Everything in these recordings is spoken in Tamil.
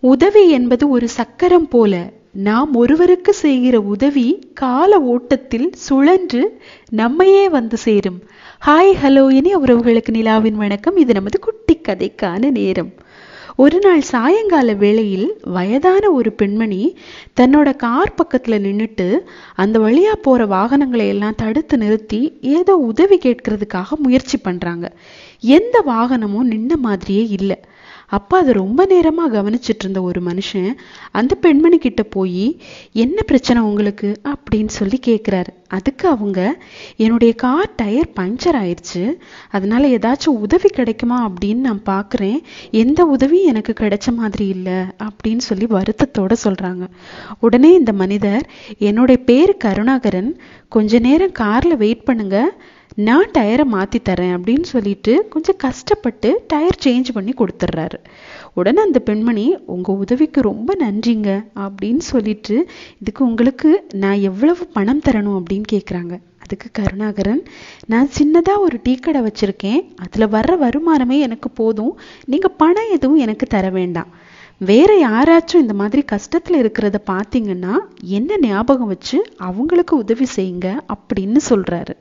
உதவி என்பது ஒரு சக்கரம் போல. நாம் ஒருவருக்கு செய்கிற உதவி கால ஓட்டத்தில் சுழன்று நம்மையே வந்து சேரும். ஹாய் ஹலோ, இனி உறவுகளுக்கு நிலாவின் வணக்கம். இது நமது குட்டி கதைக்கான நேரம். ஒரு நாள் சாயங்கால வேளையில் வயதான ஒரு பெண்மணி தன்னோட கார் பக்கத்துல நின்றுட்டு அந்த வழியா போற வாகனங்களை எல்லாம் தடுத்து நிறுத்தி ஏதோ உதவி கேட்கறதுக்காக முயற்சி பண்றாங்க. எந்த வாகனமும் நின்ன மாதிரியே இல்லை. அப்ப அதை ரொம்ப நேரமா கவனிச்சிட்டு இருந்த ஒரு மனுஷன் அந்த பெண்மணி கிட்ட போய், என்ன பிரச்சனை உங்களுக்கு அப்படின்னு சொல்லி கேட்குறாரு. அதுக்கு அவங்க, என்னுடைய கார் டயர் பஞ்சர் ஆயிடுச்சு, அதனால ஏதாச்சும் உதவி கிடைக்குமா அப்படின்னு நான் பார்க்குறேன், எந்த உதவியும் எனக்கு கிடைச்ச மாதிரி இல்லை அப்படின்னு சொல்லி வருத்தத்தோட சொல்றாங்க. உடனே இந்த மனிதர், என்னுடைய பேர் கருணாகரன், கொஞ்ச நேரம் கார்ல வெயிட் பண்ணுங்க, நான் டயரை மாற்றி தரேன் அப்படின்னு சொல்லிட்டு கொஞ்சம் கஷ்டப்பட்டு டயர் சேஞ்ச் பண்ணி கொடுத்துட்றாரு. உடனே அந்த பெண்மணி, உங்கள் உதவிக்கு ரொம்ப நன்றிங்க அப்படின்னு சொல்லிட்டு, இதுக்கு உங்களுக்கு நான் எவ்வளவு பணம் தரணும் அப்படின்னு கேட்குறாங்க. அதுக்கு கருணாகரன், நான் சின்னதாக ஒரு டீ கடை வச்சுருக்கேன், அதில் வர்ற வருமானமே எனக்கு போதும், நீங்கள் பணம் எதுவும் எனக்கு தர வேண்டாம். வேற யாராச்சும் இந்த மாதிரி கஷ்டத்தில் இருக்கிறத பார்த்தீங்கன்னா என்ன ஞாபகம் வச்சு அவங்களுக்கு உதவி செய்யுங்க அப்படின்னு சொல்கிறாரு.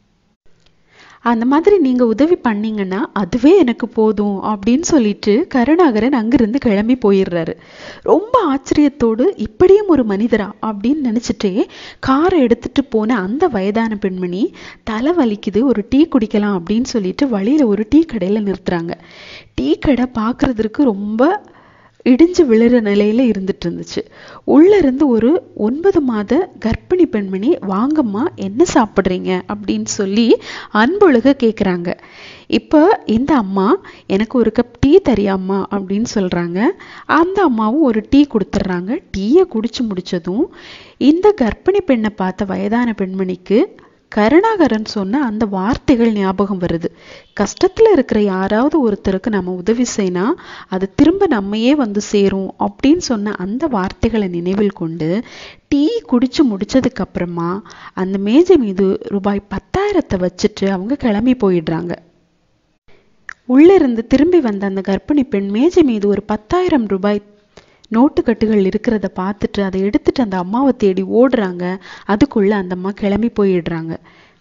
அந்த மாதிரி நீங்க உதவி பண்ணீங்கன்னா அதுவே எனக்கு போதும் அப்படின்னு சொல்லிட்டு கருணாகரன் அங்கிருந்து கிளம்பி போயிடுறாரு. ரொம்ப ஆச்சரியத்தோடு, இப்படியும் ஒரு மனிதரா அப்படின்னு நினைச்சிட்டே காரை எடுத்துட்டு போன அந்த வயதான பெண்மணி, தலை வலிக்குது, ஒரு டீ குடிக்கலாம் அப்படின்னு சொல்லிட்டு வழியில ஒரு டீ கடையில நிறுத்துறாங்க. டீ கடை பார்க்கறதுக்கு ரொம்ப இடிஞ்சு விழுற நிலையில இருந்துட்டு இருந்துச்சு. உள்ள இருந்து ஒரு 9 மாத கர்ப்பிணி பெண்மணி, வாங்கம்மா என்ன சாப்பிட்றீங்க அப்படின்னு சொல்லி அன்பொழுக கேட்குறாங்க. இப்போ இந்த அம்மா, எனக்கு ஒரு கப் டீ தரியாம்மா அப்படின்னு சொல்றாங்க. அந்த அம்மாவும் ஒரு டீ கொடுத்துட்றாங்க. டீயை குடிச்சு முடிச்சதும் இந்த கர்ப்பிணி பெண்ணை பார்த்த வயதான பெண்மணிக்கு கருணாகரன் சொன்ன அந்த வார்த்தைகள் ஞாபகம் வருது. கஷ்டத்துல இருக்கிற யாராவது ஒருத்தருக்கு நம்ம உதவி செய்யினா அது திரும்ப நம்மையே வந்து சேரும் அப்படின்னு சொன்ன அந்த வார்த்தைகளை நினைவில் கொண்டு டீ குடிச்சு முடிச்சதுக்கு அப்புறமா அந்த மேஜை மீது ரூபாய் 10,000 வச்சுட்டு அவங்க கிளம்பி போயிடுறாங்க. உள்ள இருந்து திரும்பி வந்த அந்த கர்ப்பிணி பெண் மேஜை மீது ஒரு 10,000 ரூபாய் நோட்டுக்கட்டுகள் இருக்கிறத பார்த்துட்டு அதை எடுத்துட்டு அந்த அம்மாவை தேடி ஓடுறாங்க. அதுக்குள்ள அந்த அம்மா கிளம்பி போயிடுறாங்க.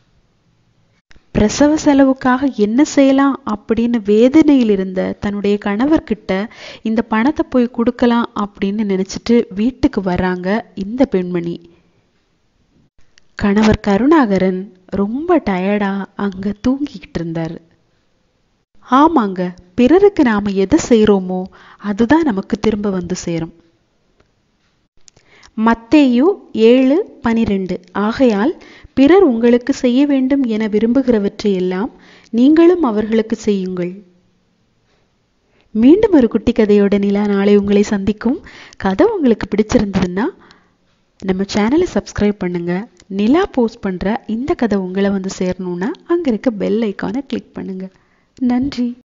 பிரசவ செலவுக்காக என்ன செய்யலாம் அப்படின்னு வேதனையில் இருந்த தன்னுடைய கணவர்கிட்ட இந்த பணத்தை போய் கொடுக்கலாம் அப்படின்னு நினைச்சிட்டு வீட்டுக்கு வராங்க இந்த பெண்மணி. கணவர் கருணாகரன் ரொம்ப டயர்டா அங்க தூங்கிக்கிட்டு இருந்தாரு. ஆமாங்க, பிறருக்கு நாம எதை செய்யறோமோ அதுதான் நமக்கு திரும்ப வந்து சேரும். மத்தேயு 7:12. ஆகையால் பிறர் உங்களுக்கு செய்ய வேண்டும் என விரும்புகிறவற்றை எல்லாம் நீங்களும் அவர்களுக்கு செய்யுங்கள். மீண்டும் ஒரு குட்டி கதையோட நிலா நாளை உங்களை சந்திக்கும். கதை உங்களுக்கு பிடிச்சிருந்ததுன்னா நம்ம சேனலை சப்ஸ்கிரைப் பண்ணுங்க. நிலா போஸ்ட் பண்ற இந்த கதை உங்களை வந்து சேரணும்னா அங்க இருக்க பெல் ஐக்கானை கிளிக் பண்ணுங்க. நன்றி.